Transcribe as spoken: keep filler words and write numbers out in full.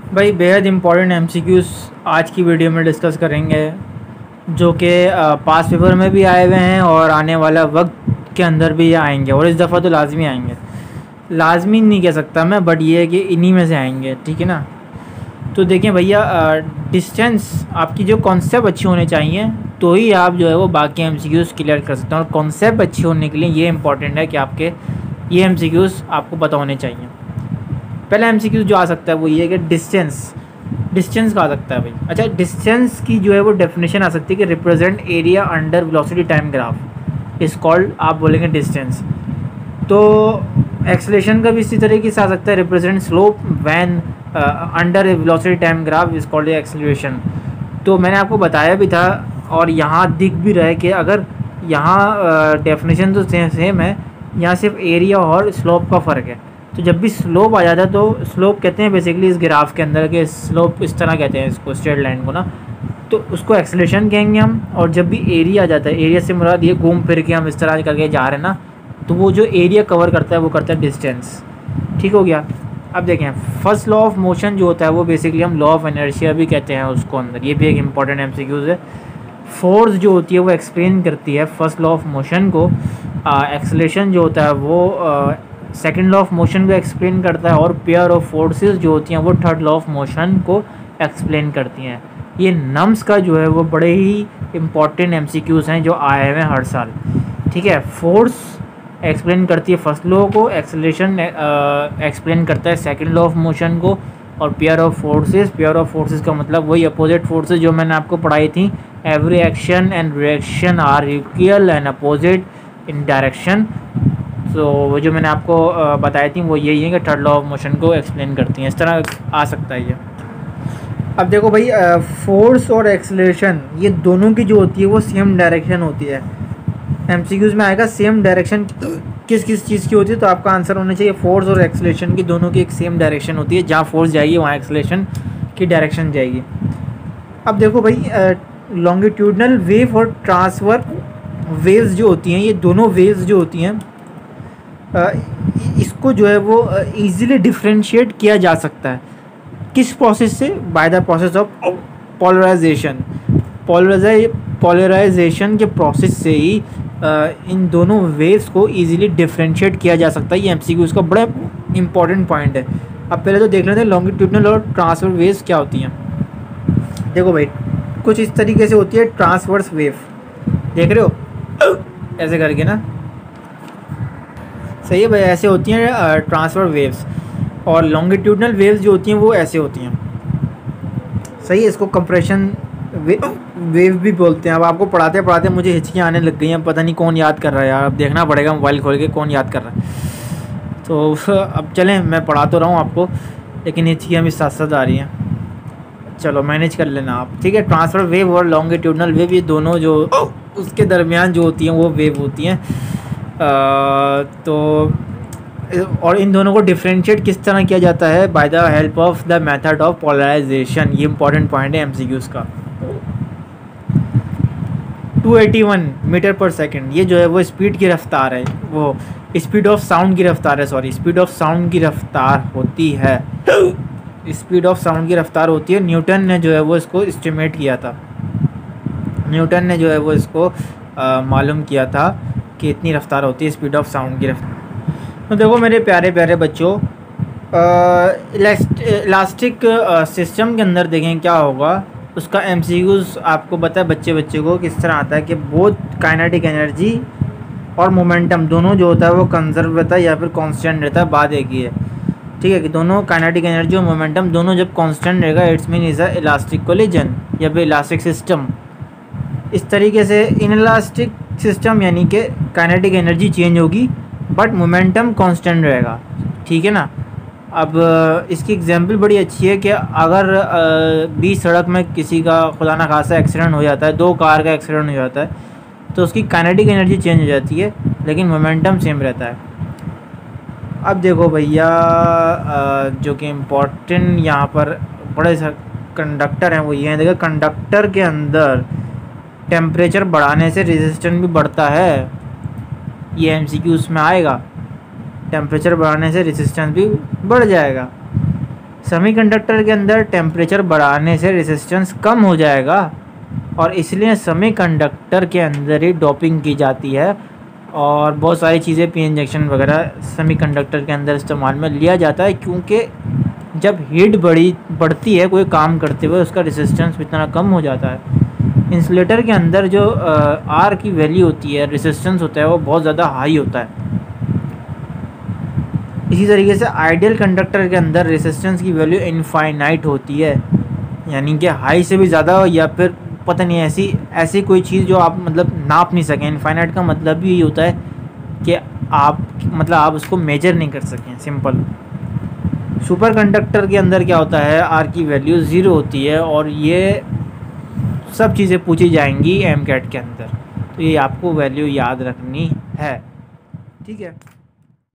भाई बेहद important MCQs आज की वीडियो में डिस्कस करेंगे, जो कि पास पेपर में भी आए हुए हैं और आने वाला वक्त के अंदर भी आएंगे, और इस दफ़ा तो लाजमी आएंगे। लाजमी नहीं कह सकता मैं, बट ये है कि इन्हीं में से आएंगे, ठीक है ना। तो देखें भैया, डिस्टेंस आपकी जो कॉन्सेप्ट अच्छी होने चाहिए तो ही आप जो है वो बाकी एमसीक्यूज़ क्लियर कर सकते हैं। और कॉन्सेप्ट अच्छी होने के लिए ये इंपॉर्टेंट है कि आपके ये एमसीक्यूज़ आपको पता होने चाहिए। पहला एमसीक्यू जो आ सकता है वो ये है कि डिस्टेंस डिस्टेंस का आ सकता है भाई। अच्छा, डिस्टेंस की जो है वो डेफिनेशन आ सकती है कि represent area under velocity time graph is called, आप बोलेंगे डिस्टेंस। तो एक्सेलेरेशन का भी इसी तरीके से आ सकता है, represent slope when under velocity time graph is called acceleration. तो मैंने आपको बताया भी था और यहाँ दिख भी रहा है कि अगर यहाँ डेफिनेशन तो सेम है, यहाँ सिर्फ एरिया और स्लोप का फ़र्क है। तो जब भी स्लोप आ जाता है तो स्लोप कहते हैं बेसिकली इस ग्राफ के अंदर के स्लोप इस तरह कहते हैं इसको, स्ट्रेट लाइन को ना, तो उसको एक्सेलरेशन कहेंगे हम। और जब भी एरिया आ जाता है, एरिया से मुराद ये घूम फिर के हम इस तरह करके जा रहे हैं ना, तो वो जो एरिया कवर करता है वो करता है डिस्टेंस। ठीक हो गया। अब देखें, फर्स्ट लॉ ऑफ मोशन जो होता है वो बेसिकली हम लॉ ऑफ इनर्शिया भी कहते हैं उसको अंदर। ये भी एक इंपॉर्टेंट एमसीक्यूज है। फोर्स जो होती है वो एक्सप्लेन करती है फर्स्ट लॉ ऑफ मोशन को, एक्सेलरेशन जो होता है वो सेकंड लॉ ऑफ मोशन को एक्सप्लेन करता है, और पेयर ऑफ फोर्सेस जो होती हैं वो थर्ड लॉ ऑफ मोशन को एक्सप्लेन करती हैं। ये नम्स का जो है वो बड़े ही इंपॉर्टेंट एमसीक्यूज हैं जो आए हुए हैं हर साल। ठीक है, फोर्स एक्सप्लेन करती है फर्स्ट लॉ को, एक्सेलरेशन एक्सप्लेन करता है सेकंड लॉ ऑफ मोशन को, और pair of forces pair of forces का मतलब वही अपोजिट फोर्सेस जो मैंने आपको पढ़ाई थी, every action and reaction are equal and opposite in direction. तो वो जो मैंने आपको बताई थी वो यही है कि थर्ड लॉ ऑफ मोशन को एक्सप्लेन करती हैं। इस तरह आ सकता है ये। अब देखो भाई, फोर्स और एक्सेलरेशन ये दोनों की जो होती है वो सेम डायरेक्शन होती है। एमसीक्यूज में आएगा सेम डायरेक्शन किस किस चीज़ की होती है, तो आपका आंसर होना चाहिए फोर्स और एक्सेलरेशन की दोनों की एक सेम डायरेक्शन होती है। जहाँ फोर्स जाएगी वहाँ एक्सेलरेशन की डायरेक्शन जाएगी। अब देखो भाई, लॉन्गिट्यूडनल वेव और ट्रांसफर वेव्स जो होती हैं, ये दोनों वेव्स जो होती हैं इसको जो है वो इजीली डिफरेंशिएट किया जा सकता है। किस प्रोसेस से? By the process of polarisation. Polarisation के प्रोसेस से ही इन दोनों वेव्स को इजीली डिफरेंशिएट किया जा सकता है। ये एमसीक्यू इसका बड़ा इंपॉर्टेंट पॉइंट है। अब पहले तो देख लेते हैं लॉन्गिट्यूडनल और ट्रांसफर वेव्स क्या होती हैं। देखो भाई, कुछ इस तरीके से होती है ट्रांसवर्स वेव, देख रहे हो ऐसे करके ना, सही है भाई, ऐसे होती हैं ट्रांसफर वेव्स। और लॉन्गिट्यूडनल वेव्स जो होती हैं वो ऐसे होती हैं, सही है। इसको कंप्रेशन वे, वेव भी बोलते हैं। अब आपको पढ़ाते पढ़ाते मुझे हिचकियाँ आने लग गई हैं, पता नहीं कौन याद कर रहा है यार। अब देखना पड़ेगा मोबाइल खोल के कौन याद कर रहा है। तो अब चलें, मैं पढ़ा तो रहा हूँ आपको, लेकिन हिचकियाँ भी साथ साथ आ रही हैं। चलो मैनेज कर लेना आप, ठीक है। ट्रांसफर वेव और लॉन्गिट्यूडनल वेव ये दोनों जो उसके दरमियान जो होती हैं वो वेव होती हैं। आ, तो और इन दोनों को डिफरेंशिएट किस तरह किया जाता है? By the help of the method of polarization. ये इंपॉर्टेंट पॉइंट है एमसीक्यूज़ का। Two eighty one metre per second, ये जो है वो स्पीड की रफ्तार है, वो स्पीड ऑफ साउंड की रफ्तार है, सॉरी स्पीड ऑफ साउंड की रफ्तार होती है। स्पीड ऑफ साउंड की रफ्तार होती है। न्यूटन ने जो है वो इसको एस्टिमेट किया था। न्यूटन ने जो है वो इसको मालूम किया था कि इतनी रफ्तार होती है स्पीड ऑफ साउंड की रफ्तार। तो देखो मेरे प्यारे प्यारे बच्चों, इलास्टिक सिस्टम के अंदर देखें क्या होगा। उसका एमसीक्यूज़ आपको पता है बच्चे बच्चे को किस तरह आता है कि बोथ काइनेटिक एनर्जी और मोमेंटम दोनों जो होता है वो कंजर्व रहता है या फिर कांस्टेंट रहता है। बात एक ही है, ठीक है, कि दोनों काइनेटिक एनर्जी और मोमेंटम दोनों जब कांस्टेंट रहेगा it's mean is a elastic collision या फिर इलास्टिक सिस्टम। इस तरीके से इनइलास्टिक सिस्टम यानी कि काइनेटिक एनर्जी चेंज होगी बट मोमेंटम कांस्टेंट रहेगा, ठीक है ना। अब इसकी एग्जांपल बड़ी अच्छी है कि अगर बीच सड़क में किसी का खुदा न खासा एक्सीडेंट हो जाता है, दो कार का एक्सीडेंट हो जाता है, तो उसकी काइनेटिक एनर्जी चेंज हो जाती है लेकिन मोमेंटम सेम रहता है। अब देखो भैया, जो कि इम्पोर्टेंट यहाँ पर बड़े कंडक्टर हैं वो ये हैं। देखो कंडक्टर के अंदर टेम्परेचर बढ़ाने से रेजिस्टेंस भी बढ़ता है, ये एमसीक्यूज़ में आएगा। टेम्परेचर बढ़ाने से रेजिस्टेंस भी बढ़ जाएगा। सेमीकंडक्टर के अंदर टेम्परेचर बढ़ाने से रेजिस्टेंस कम हो जाएगा और इसलिए सेमीकंडक्टर के अंदर ही डोपिंग की जाती है और बहुत सारी चीज़ें पी इंजेक्शन वगैरह सेमीकंडक्टर के अंदर इस्तेमाल में लिया जाता है, क्योंकि जब हीट बढ़ी बढ़ती है कोई काम करते हुए उसका रेजिस्टेंस इतना कम हो जाता है। इंसुलेटर के अंदर जो आर की वैल्यू होती है, रेजिस्टेंस होता है, वो बहुत ज़्यादा हाई होता है। इसी तरीके से आइडियल कंडक्टर के अंदर रेजिस्टेंस की वैल्यू इनफाइनाइट होती है, यानी कि हाई से भी ज़्यादा, या फिर पता नहीं ऐसी ऐसी कोई चीज़ जो आप मतलब नाप नहीं सकें। इनफाइनाइट का मतलब भी यही होता है कि आप मतलब आप उसको मेजर नहीं कर सकें, सिंपल। सुपर कंडक्टर के अंदर क्या होता है, आर की वैल्यू ज़ीरो होती है और ये सब चीज़ें पूछी जाएंगी एम कैट के अंदर, तो ये आपको वैल्यू याद रखनी है, ठीक है।